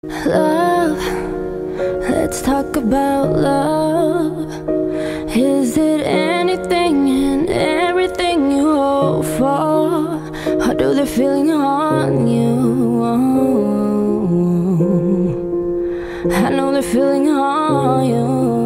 Love, let's talk about love. Is it anything and everything you hope for? Or do the feeling haunt you? I know the feeling haunt you.